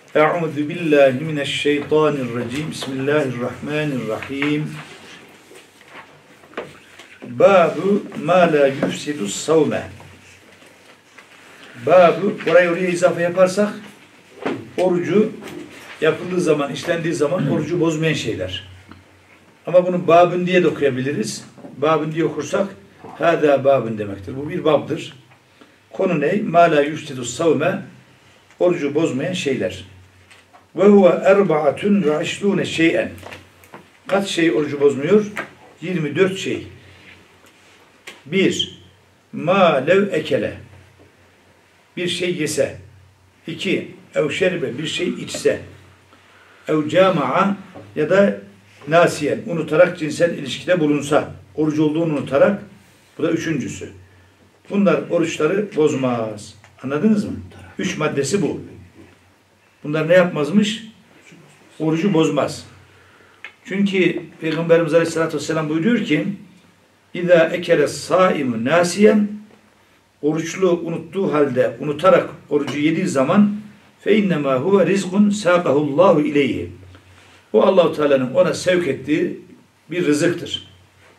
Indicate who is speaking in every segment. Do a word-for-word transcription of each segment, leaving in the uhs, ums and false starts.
Speaker 1: Euzu billahi mineşşeytanirracim. Bismillahirrahmanirrahim. Babu ma la yufsidus savme. Babu, burayı oraya izafe yaparsak orucu yapıldığı zaman, işlendiği zaman orucu bozmayan şeyler. Ama bunu babun diye de okuyabiliriz. Babun diye okursak hâdâ babun demektir. Bu bir babdır. Konu ne? Mâ lâ yufsidus savme, orucu bozmayan şeyler. Ve huve erba'atun ve işlûne şey'en. Kaç şey orucu bozmuyor? yirmi dört şey. Bir, ma lev ekele. Bir şey yese. İki, ev şerbe, bir şey içse. Ev cama'a, ya da nasiyen, unutarak cinsel ilişkide bulunsa. Oruç olduğunu unutarak. Bu da üçüncüsü. Bunlar oruçları bozmaz. Anladınız mı? Üç maddesi bu. Bunlar ne yapmazmış? Orucu bozmaz. Çünkü Peygamberimiz Aleyhisselatü Vesselam buyuruyor ki İzâ ekele sâimu nâsiyen, oruçlu unuttuğu halde unutarak orucu yediği zaman fe innemâ huve rizkun sâkahullâhu ileyhi. O Allah-u Teala'nın ona sevk ettiği bir rızıktır.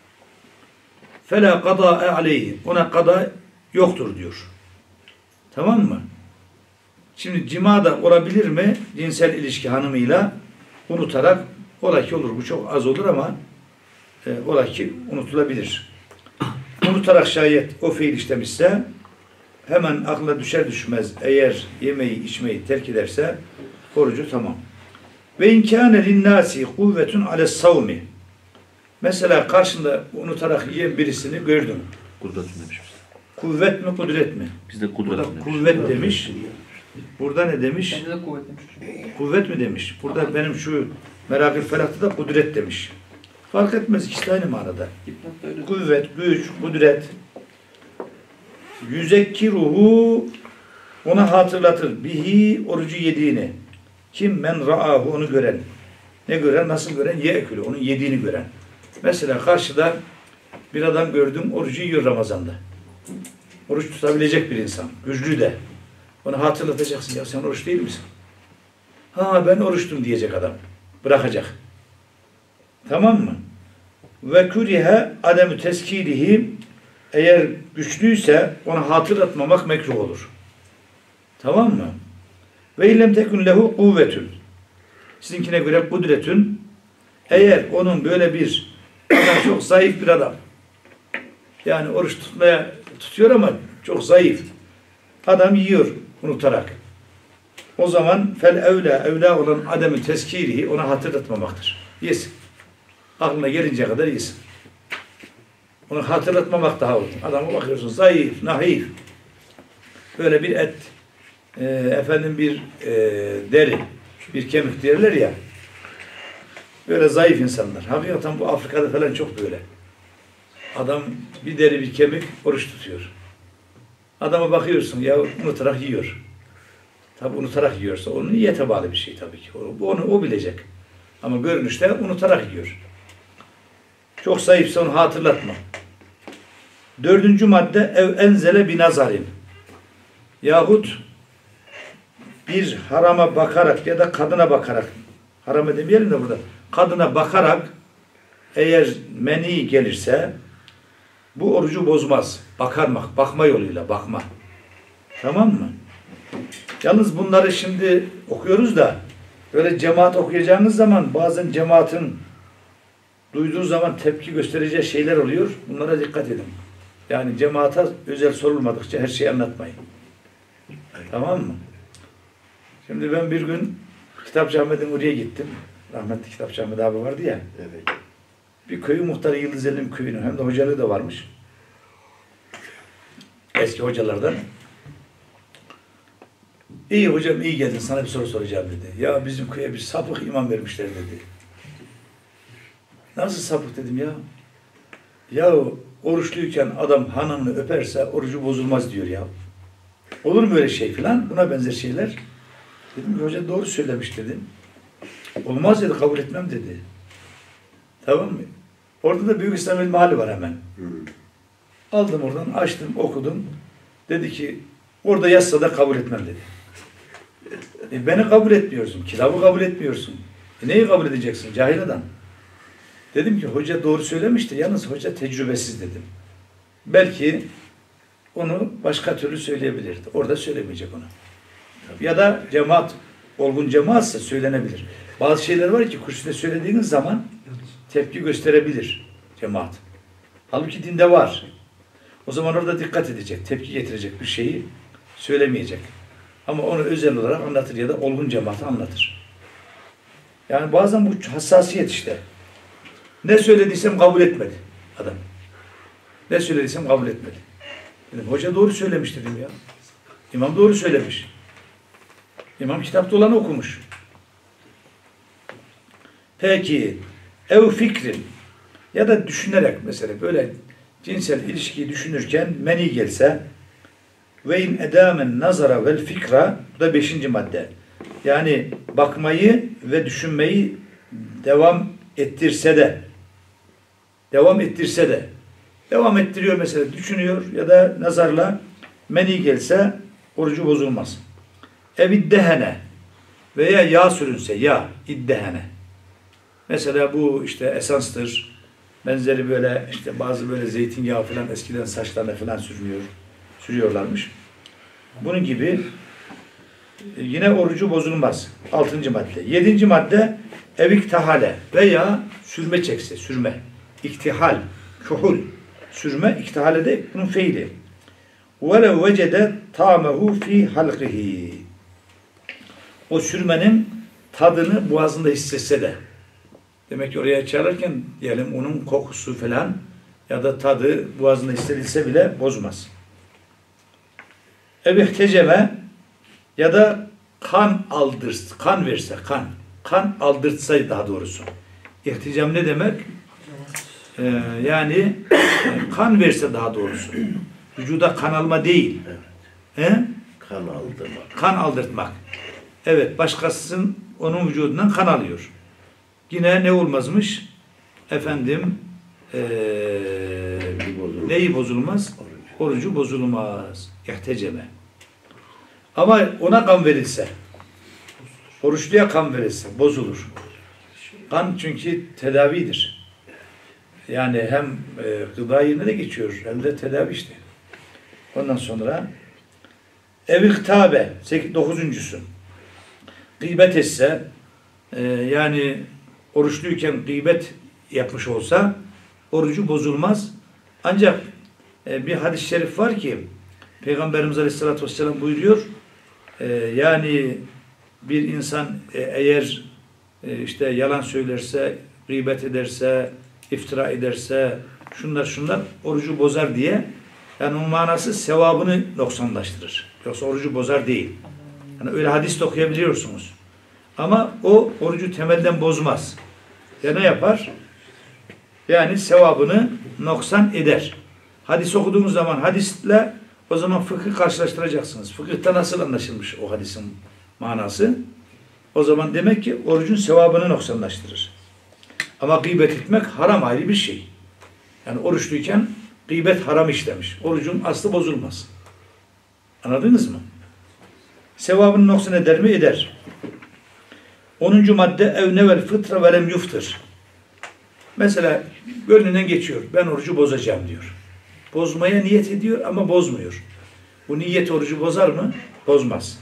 Speaker 1: Felâ kadâe aleyhi. Ona kada yoktur diyor. Tamam mı? Şimdi cima da olabilir mi? Cinsel ilişki hanımıyla unutarak, ola ki olur. Bu çok az olur ama e, ola ki unutulabilir. Unutarak şayet o fiil işlemişse hemen aklına düşer düşmez eğer yemeği içmeyi terk ederse orucu tamam. Ve inkâne linnâsi kuvvetun ales savmi. Mesela karşında unutarak yiyen birisini gördüm.
Speaker 2: Kudret demiş.
Speaker 1: Kuvvet mi, kudret mi?
Speaker 2: Bizde kudret
Speaker 1: Burada
Speaker 2: demiş.
Speaker 1: kuvvet demiş. Burada ne demiş?
Speaker 3: Bence de kuvvet demiş.
Speaker 1: Kuvvet mi demiş? Burada benim şu Merakül Felak'ta da kudret demiş. Fark etmez, ikisi de aynı manada. Kuvvet, güç, kudret. Yüzekkiruhu, ona hatırlatır. Bihi, orucu yediğini. Kim? Men ra'ahu, onu gören. Ne gören? Nasıl gören? Ye'külü, onun yediğini gören. Mesela karşıda bir adam gördüm, orucu yiyor Ramazan'da. Oruç tutabilecek bir insan. Güçlü de. Ona hatırlatacaksın. Ya sen oruç değil misin? Ha ben oruçtum diyecek adam. Bırakacak. Tamam mı? Ve kurihe ademü teskirihi, eğer güçlüyse ona hatırlatmamak mekruh olur. Tamam mı? Ve illem tekun lehu kuvvetün. Sizinkine göre kudretün. Eğer onun böyle bir adam, çok zayıf bir adam. Yani oruç tutmaya tutuyor ama çok zayıf. Adam yiyor unutarak. O zaman fel evla, evla olan ademü teskirihi, ona hatırlatmamaktır. Yesin. Aklına gelince kadar yesin. Onu hatırlatmamak daha olur. Adama bakıyorsun zayıf, nahif. Böyle bir et, e, efendim bir e, deri, bir kemik derler ya. Böyle zayıf insanlar. Hakikaten bu Afrika'da falan çok böyle. Adam bir deri bir kemik oruç tutuyor. Adama bakıyorsun ya unutarak yiyor. Tabi unutarak yiyorsa onun niyete bağlı bir şey tabii ki. Onu, onu o bilecek. Ama görünüşte unutarak yiyor. Çok zayıfsa onu hatırlatma. Dördüncü madde ev enzele binazarin. Yahut bir harama bakarak ya da kadına bakarak, harama demeyelim de burada, kadına bakarak eğer meni gelirse bu orucu bozmaz. Bakarmak, bakma yoluyla bakma. Tamam mı? Yalnız bunları şimdi okuyoruz da böyle cemaat okuyacağınız zaman bazen cemaatin duyduğu zaman tepki göstereceği şeyler oluyor. Bunlara dikkat edin. Yani cemaate özel sorulmadıkça her şeyi anlatmayın. Tamam mı? Şimdi ben bir gün Kitapçı Ahmet'in oraya gittim. Rahmetli Kitapçı Ahmet abi vardı ya.
Speaker 2: Evet.
Speaker 1: Bir köyü muhtarı Yıldız Elim köyünün, hem de hocalığı da varmış. Eski hocalardan. İyi hocam, iyi geldin, sana bir soru soracağım dedi. Ya bizim köye bir sapık imam vermişler dedi. Nasıl sapık dedim ya. Ya oruçluyken adam hanımını öperse orucu bozulmaz diyor ya. Olur mu öyle şey filan? Buna benzer şeyler. Dedim hoca doğru söylemiş dedim. Olmaz dedi, kabul etmem dedi. Tamam mı? Orada da Büyük İslam İlmi Hali var hemen. Hı. Aldım oradan, açtım, okudum. Dedi ki, orada yazsa da kabul etmem dedi. E beni kabul etmiyorsun. Kitabı kabul etmiyorsun. E neyi kabul edeceksin? Cahil adam. Dedim ki hoca doğru söylemiştir. Yalnız hoca tecrübesiz dedim. Belki onu başka türlü söyleyebilirdi. Orada söylemeyecek onu. Ya da cemaat, olgun cemaatse söylenebilir. Bazı şeyler var ki kürsüde söylediğiniz zaman tepki gösterebilir cemaat. Halbuki dinde var. O zaman orada dikkat edecek, tepki getirecek bir şeyi söylemeyecek. Ama onu özel olarak anlatır ya da olgun cemaate anlatır. Yani bazen bu hassasiyet işte. Ne söylediysem kabul etmedi adam. Ne söylediysem kabul etmedi. Dedim, hoca doğru söylemiş dedim ya. İmam doğru söylemiş. İmam kitapta olanı okumuş. Peki, ev fikrin ya da düşünerek mesela böyle cinsel ilişkiyi düşünürken meni gelse ve in edamen nazara vel fikra, bu da beşinci madde. Yani bakmayı ve düşünmeyi devam ettirse de devam ettirse de devam ettiriyor mesela, düşünüyor ya da nazarla meni gelse orucu bozulmaz. Ev iddehene veya yağ sürünse, yağ iddehene. Mesela bu işte esanstır. Benzeri böyle işte bazı böyle zeytinyağı falan eskiden saçlarına falan sürünüyor. Sürüyorlarmış. Bunun gibi yine orucu bozulmaz. Altıncı madde. Yedinci madde ev iktihale veya sürme çekse, sürme. İktihal, kuhul. Sürme, iktihale de bunun fiili. وَلَوْ وَجَدَ طَعْمَهُ ف۪ي حَلْقِهِ. O sürmenin tadını boğazında hissetse de, demek ki oraya çalarken diyelim onun kokusu falan ya da tadı boğazında hissedilse bile bozmaz. Evihteceme ya da kan aldırt, kan verse, kan, kan aldırtsaydı daha doğrusu. İhticam ne demek? Ee, yani kan verse daha doğrusu. Vücuda kan alma değil.
Speaker 2: Evet.
Speaker 1: He?
Speaker 2: Kan aldırmak.
Speaker 1: Kan aldırtmak. Evet, başkasının onun vücudundan kan alıyor. Yine ne olmazmış? Efendim ee,
Speaker 2: Bozulmaz.
Speaker 1: neyi bozulmaz?
Speaker 2: Orucu.
Speaker 1: Orucu bozulmaz. İhteceme. Ama ona kan verilse, oruçluya kan verilse bozulur. Kan çünkü tedavidir. Yani hem e, gıda yerine de geçiyor hem de tedavi işte. Ondan sonra ev-i-htabe dokuzuncusu. Gıybet etse e, yani oruçluyken gıybet yapmış olsa orucu bozulmaz. Ancak e, bir hadis-i şerif var ki Peygamberimiz Aleyhisselatü Vesselam buyuruyor e, yani bir insan e, eğer e, işte yalan söylerse, gıybet ederse, iftira ederse şunlar şunlar orucu bozar diye, yani onun manası sevabını noksanlaştırır. Yoksa orucu bozar değil. Yani öyle hadis de okuyabiliyorsunuz. Ama o orucu temelden bozmaz. Ya ne yapar? Yani sevabını noksan eder. Hadis okuduğumuz zaman hadisle o zaman fıkhı karşılaştıracaksınız. Fıkıhta nasıl anlaşılmış o hadisin manası? O zaman demek ki orucun sevabını noksanlaştırır. Ama gıybet etmek haram, ayrı bir şey. Yani oruçluyken gıybet haram işlemiş. Orucun aslı bozulmaz. Anladınız mı? Sevabını noksan eder mi? Eder. Onuncu madde ev nevel fıtra velem yuftır. Mesela gönlünden geçiyor. Ben orucu bozacağım diyor. Bozmaya niyet ediyor ama bozmuyor. Bu niyet orucu bozar mı? Bozmaz.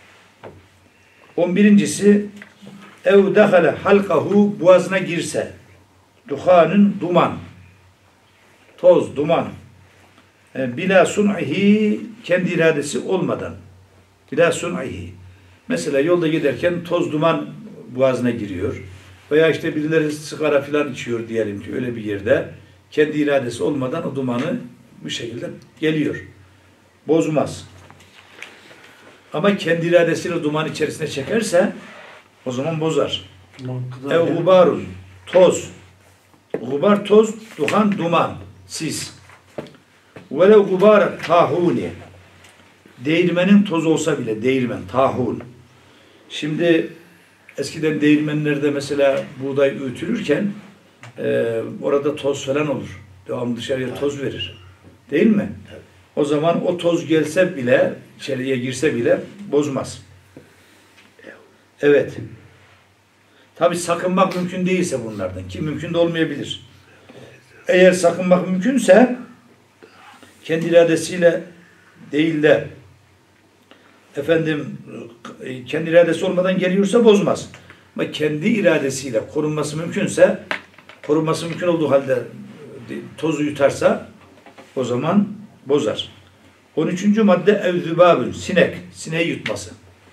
Speaker 1: On birincisi ev dehale halkahu, boğazına girse, duhanın duman, toz, duman, e, bila sun'ihi, kendi iradesi olmadan, bila sun'ihi. Mesela yolda giderken toz duman boğazına giriyor veya işte birileri sigara filan içiyor diyelim ki öyle bir yerde, kendi iradesi olmadan o dumanı bir şekilde geliyor. Bozmaz. Ama kendi iradesiyle duman içerisine çekerse o zaman bozar. Ev gubarun, toz. Gubar toz, duhan duman, sis. Velev gubar tahuni. Değirmenin tozu olsa bile, değirmen, tahun. Şimdi eskiden değirmenlerde mesela buğday öğütülürken e, orada toz falan olur. Devamlı dışarıya toz verir. Değil mi? O zaman o toz gelse bile, içeriye girse bile bozmaz. Evet. Tabi sakınmak mümkün değilse bunlardan, ki mümkün de olmayabilir. Eğer sakınmak mümkünse kendi iradesiyle değil de efendim kendi iradesi olmadan geliyorsa bozmaz. Ama kendi iradesiyle korunması mümkünse, korunması mümkün olduğu halde tozu yutarsa o zaman bozar. on üçüncü madde evzübabün, sinek, sineği yutması.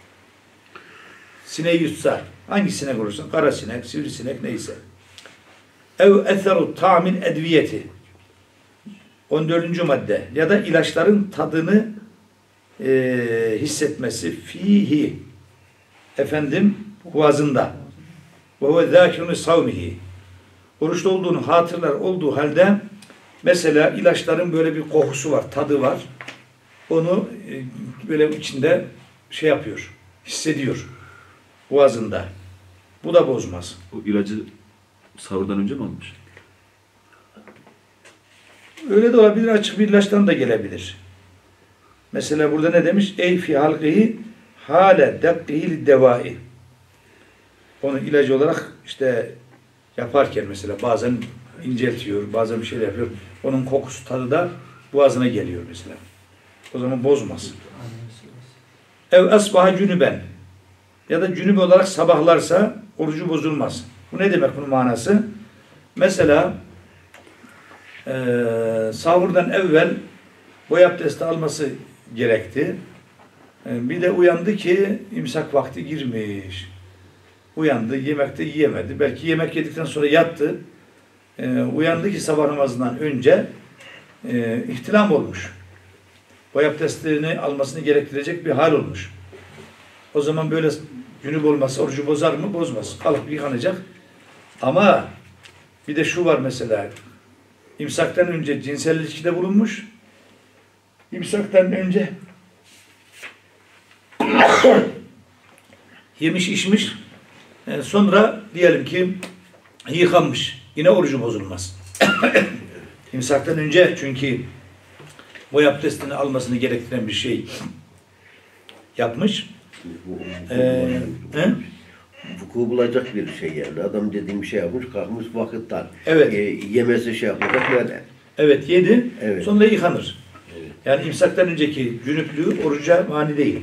Speaker 1: Sineği yutsa, hangi sinek olursa, kara sinek, sivrisinek neyse. Ev etheru ta'min edviyeti. on dördüncü madde ya da ilaçların tadını e, hissetmesi fihi efendim boğazında ve huve zâkirun savmihi, oruçlu olduğunu hatırlar olduğu halde mesela ilaçların böyle bir kokusu var, tadı var, onu e, böyle içinde şey yapıyor, hissediyor boğazında, bu da bozmaz.
Speaker 3: O ilacı sahurdan önce mi almış?
Speaker 1: Öyle de olabilir, açık bir ilaçtan da gelebilir. Mesela burada ne demiş? Ey fi halqihi hale dakkihi devai. Onu ilacı olarak işte yaparken mesela bazen inceltiyor, bazen bir şey yapıyor. Onun kokusu, tadı da boğazına geliyor mesela. O zaman bozmaz. Ev asbaha cünüben ya da cünübe olarak sabahlarsa orucu bozulmaz. Bu ne demek bunun manası? Mesela e, sahurdan evvel boy abdesti alması gerekti. E, bir de uyandı ki imsak vakti girmiş. Uyandı, yemekte yiyemedi. Belki yemek yedikten sonra yattı. E, uyandı ki sabah namazından önce e, ihtilam olmuş. Boy abdestini almasını gerektirecek bir hal olmuş. O zaman böyle cünüp olması orucu bozar mı? Bozmaz. Kalıp yıkanacak. Ama bir de şu var mesela. İmsaktan önce cinsel ilişkide bulunmuş. İmsaktan önce yemiş içmiş. Yani sonra diyelim ki yıkanmış. Yine orucu bozulmaz. İmsaktan önce çünkü boy abdestini almasını gerektiren bir şey yapmış. Ee,
Speaker 2: Vuku bulacak bir şey yani. Adam dediğim şey yapmış, kalkmış vakitler.
Speaker 1: Evet.
Speaker 2: E, yemesi şey yapacak böyle.
Speaker 1: Evet, yedi.
Speaker 2: Evet.
Speaker 1: Sonra yıkanır.
Speaker 2: Evet.
Speaker 1: Yani imsaktan önceki cünüplüğü oruca mani değil.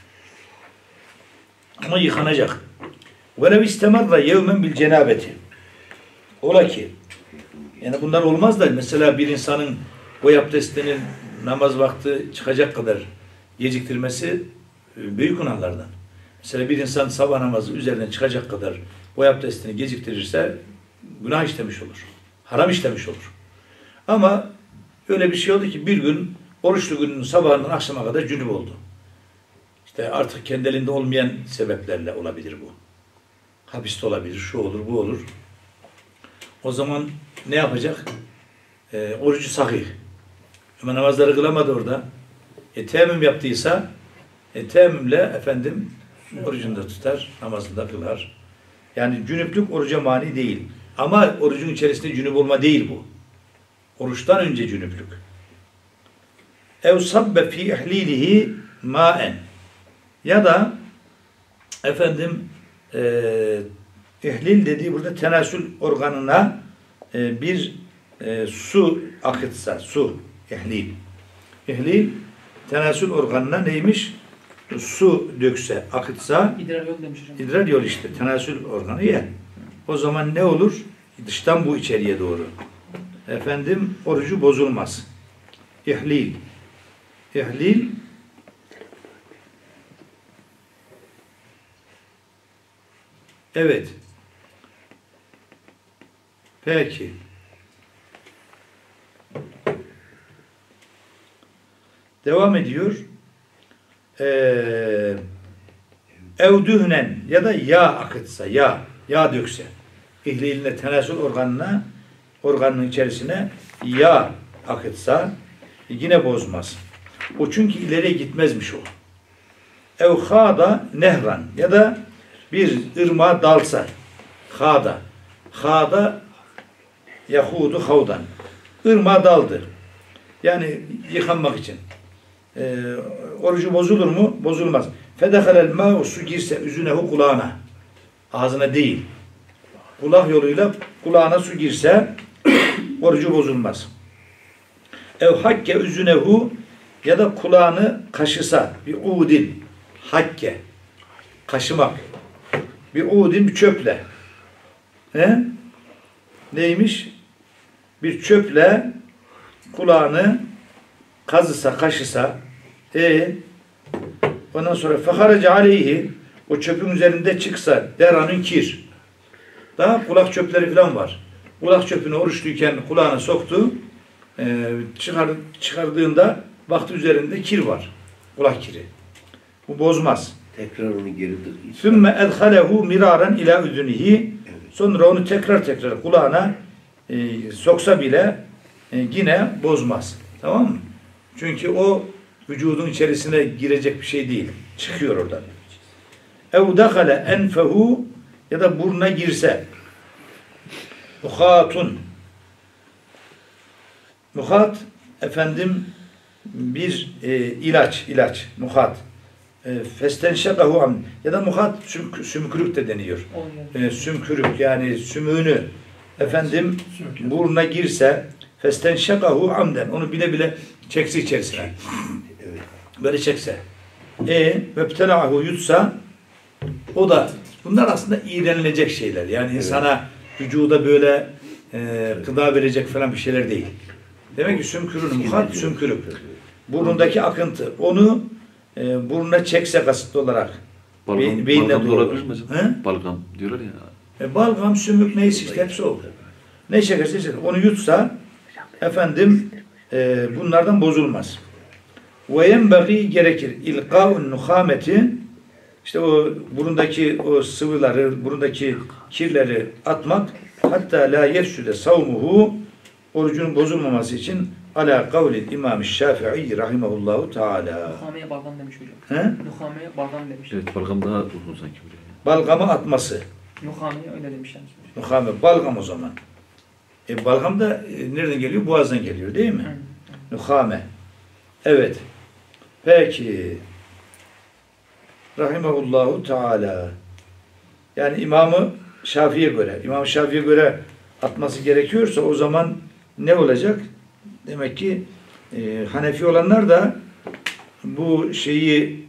Speaker 1: Ama yıkanacak. وَلَوْ اِسْتَمَرَّ يَوْمًا بِالْجَنَابَةِ. Ola ki, yani bunlar olmaz da mesela bir insanın boy abdestinin namaz vakti çıkacak kadar geciktirmesi büyük günahlardan. Mesela bir insan sabah namazı üzerinden çıkacak kadar boy abdestini geciktirirse günah işlemiş olur. Haram işlemiş olur. Ama öyle bir şey oldu ki bir gün oruçlu günün sabahından akşama kadar cünüp oldu. İşte artık kendi elinde olmayan sebeplerle olabilir bu. Hapiste olabilir, şu olur, bu olur. O zaman ne yapacak? E, orucu sahih. Ama namazları kılamadı orada. E, teyemmüm yaptıysa e, teyemmümle efendim orucunu da tutar, namazını da kılar. Yani cünüplük oruca mani değil. Ama orucun içerisinde cünüp olma değil bu. Oruçtan önce cünüplük. Ev sabbe fi ihlilihi ma'en. Ya da efendim e, ihlil dediği burada tenasül organına e, bir e, su akıtsa, su, ihlil. İhlil tenasül organına neymiş? Su dökse, akıtsa,
Speaker 4: İdrar yol demiş hocam.
Speaker 1: idrar yol işte, tenasül organı ya. O zaman ne olur? Dıştan bu içeriye doğru. Efendim, orucu bozulmaz. İhlil. İhlil evet. Peki. Devam ediyor. Ee, evdühnen ya da yağ akıtsa, yağ, yağ dökse. İhliline, tenasül organına, organın içerisine yağ akıtsa yine bozmaz. O çünkü ileriye gitmezmiş o. Evhada nehran ya da bir ırmağa dalsa. Hada. Hada yahudu havdan. Irmağa daldı. Yani yıkanmak için. Ee, orucu bozulur mu? Bozulmaz. fedehalel ma'u su girse üzünehu kulağına. Ağzına değil. Kulak yoluyla kulağına su girse orucu bozulmaz. Ev hakke üzünehu ya da kulağını kaşısa bir udin hakke kaşımak bir udin bir çöple he? Neymiş? Bir çöple kulağını kazısa kaşısa e ondan sonra feharaca aleyhi o çöpün üzerinde çıksa deranın kir daha kulak çöpleri falan var. Kulak çöpünü oruçluyken kulağına soktu e, çıkar, çıkardığında baktı üzerinde kir var. Kulak kiri. Bu bozmaz.
Speaker 2: Tekrar onu geri
Speaker 1: Sümme edhalehu miraren ila üzünihi. Sonra onu tekrar tekrar kulağına e, soksa bile e, yine bozmaz. Tamam mı? Çünkü o vücudun içerisine girecek bir şey değil. Çıkıyor oradan. Ev dehale enfehu ya da burnuna girse muhatun muhat efendim bir e, ilaç ilaç muhat festenşekahu am ya da muhat süm, sümkürük de deniyor. E, sümkürük yani sümüğünü efendim burnuna girse festenşekahu amden onu bile bile çekse içerisine. Böyle çekse. E vebtela'hu yutsa o da bunlar aslında iğrenilecek şeyler. Yani evet. insana vücuda böyle e, gıda verecek falan bir şeyler değil. Demek ki sümkürün muhat sümkürük. Burnundaki akıntı. Onu e, burnuna çekse kasıtlı olarak
Speaker 3: balgam,
Speaker 1: beyinde
Speaker 3: balgam
Speaker 1: doğru.
Speaker 3: olabilir mi acaba? Balgam diyorlar ya.
Speaker 1: E, balgam, sümük neyse işte hepsi o. Ne çekerse çeker. Onu yutsa efendim e, bunlardan bozulmaz. Ve yenbagi gerekir. İlkâ'un nuhâmeti işte o burundaki o sıvıları, burundaki kirleri atmak hatta la yefsüde savmuhu orucunun bozulmaması için ala kavli İmam Şafii rahimehullahu teala.
Speaker 4: Nuhameye balgam demiş hocam.
Speaker 1: He?
Speaker 4: Nuhameye balgam demiş.
Speaker 3: Evet, balgam daha uzun sanki buraya.
Speaker 1: Balgamı atması.
Speaker 4: Nuhameye öyle demişler.
Speaker 1: Nuhame, balgam o zaman. E, balgam da e, nereden geliyor? Boğazdan geliyor değil mi? Hı. Nuhame. Evet. Peki. Rahimehullahu Teala. Yani İmam-ı Şafii'ye göre, İmam-ı Şafii'ye göre atması gerekiyorsa o zaman ne olacak? Demek ki e, Hanefi olanlar da bu şeyi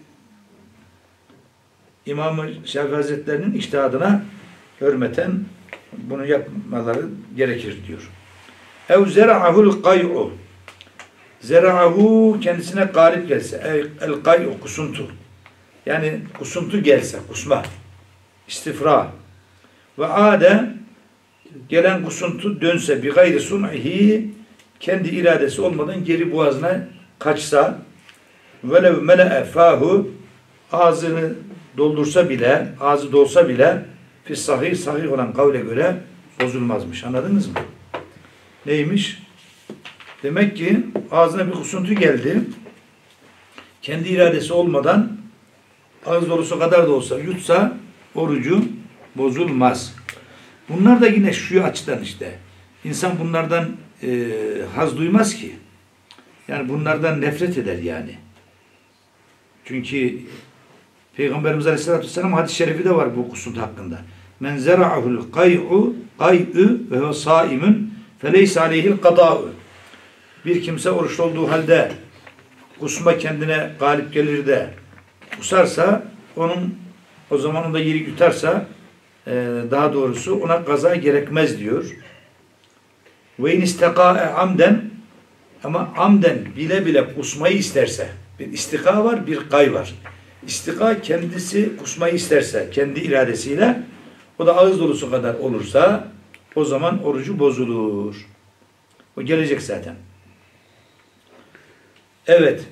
Speaker 1: İmam-ı Şafii Hazretleri'nin içtihadına hürmeten bunu yapmaları gerekir diyor. Ev zera'ahul kay'u zera'ahu kendisine galip gelse el kay'u kusuntu yani kusuntu gelse kusma istifra ve ade gelen kusuntu dönse bi gayri sun'ihi kendi iradesi olmadan geri boğazına kaçsa velev mele'e fahu ağzını doldursa bile ağzı dolsa bile fi sahih sahih olan kavle göre bozulmazmış. Anladınız mı? Neymiş? Demek ki ağzına bir kusuntu geldi. Kendi iradesi olmadan ağız dolusu kadar da olsa yutsa orucu bozulmaz. Bunlar da yine şu açıdan işte. İnsan bunlardan e, haz duymaz ki. Yani bunlardan nefret eder yani. Çünkü Peygamberimiz Aleyhisselatü Vesselam hadis-i şerifi de var bu kusuntu hakkında. Men zera'ahul kay'u kay'ü ve huve saimun feleyse aleyhil kada'u. Bir kimse oruçlu olduğu halde kusma kendine galip gelir de kusarsa onun o zaman onda yeri yutarsa e, daha doğrusu ona kaza gerekmez diyor. Ve in istekâe amden ama amden bile bile kusmayı isterse bir istika var bir kay var. İstika kendisi kusmayı isterse kendi iradesiyle o da ağız dolusu kadar olursa o zaman orucu bozulur. O gelecek zaten. Evet.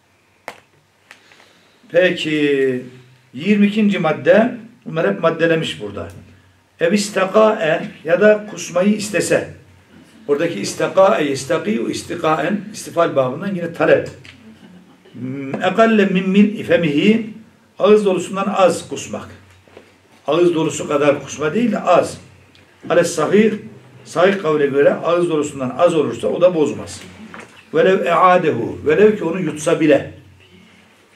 Speaker 1: Peki yirmi ikinci madde bunlar hep maddelemiş burada. Ev istekâe ya da kusmayı istese. Oradaki istekâe istekî istikaen istifal babından yine talep. Ekalle min min ifemihi ağız dolusundan az kusmak. Ağız dolusu kadar kusma değil de az. Ales sahih sahih kavle göre ağız dolusundan az olursa o da bozmaz. Velev e'adehu velev ki onu yutsa bile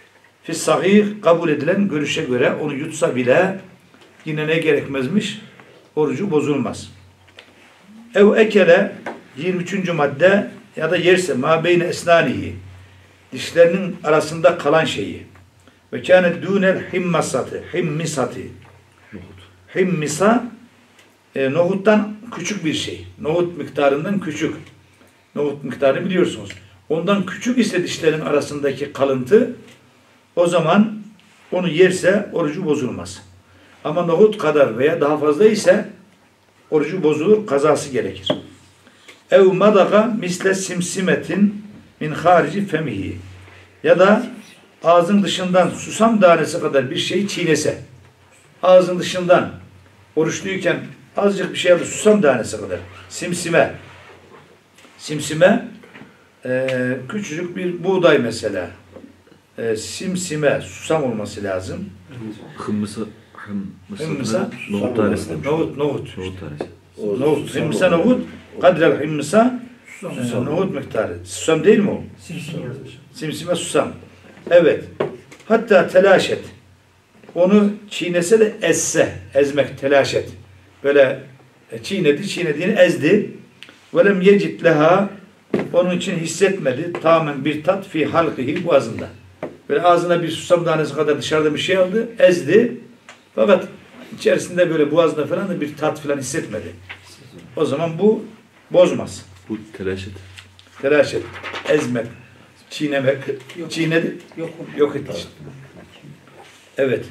Speaker 1: Fi sahih kabul edilen görüşe göre onu yutsa bile yine ne gerekmezmiş? Orucu bozulmaz. Ev ekele yirmi üçüncü madde ya da yerse ma beyne esnanihi dişlerinin arasında kalan şeyi ve kâne dûnel himmasatı himmisati himmisa e, nohuttan küçük bir şey. Nohut miktarından küçük. Nohut miktarını biliyorsunuz. Ondan küçük ise dişlerin arasındaki kalıntı o zaman onu yerse orucu bozulmaz. Ama nohut kadar veya daha fazla ise orucu bozulur, kazası gerekir. Ev madaga misle simsimetin min harici femihi ya da ağzın dışından susam tanesi kadar bir şey çiğnese, ağzın dışından oruçluyken azıcık bir şey alır, susam tanesi kadar, simsime, simsime e, küçücük bir buğday mesela, e, simsime, susam olması lazım.
Speaker 3: Hımmısa, hımmısa,
Speaker 1: Hımmısa,
Speaker 3: nohut tanesi demiş.
Speaker 1: Nohut, nohut.
Speaker 3: Nohut tanesi.
Speaker 1: Nohut, hımmısa nohut, kadrel hımmısa e, nohut miktarı. Susam değil mi o?
Speaker 4: Simsim yazmış.
Speaker 1: Simsime susam. Evet. Hatta telaş et. Onu çiğnese de esse. Ezmek, telaş et. Böyle çiğnedi, çiğnediğini ezdi. Velem yecid leha onun için hissetmedi. Tamamen bir tat fi halkihi boğazında. Böyle ağzına bir susam tanesi kadar dışarıda bir şey aldı. Ezdi. Fakat içerisinde böyle boğazında falan da bir tat falan hissetmedi. O zaman bu bozmaz.
Speaker 3: Bu telaş et.
Speaker 1: Telaş et. Ezmek. Çiğnemek.
Speaker 4: Yok.
Speaker 1: Çiğnedi.
Speaker 4: Yok.
Speaker 1: Yok etti. Evet.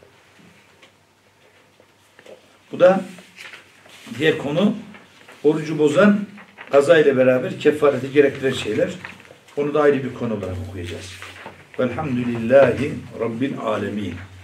Speaker 1: Bu da diğer konu orucu bozan kaza ile beraber kefareti gerektiren şeyler. Onu da ayrı bir konu olarak okuyacağız. Velhamdülillahi Rabbil alemin.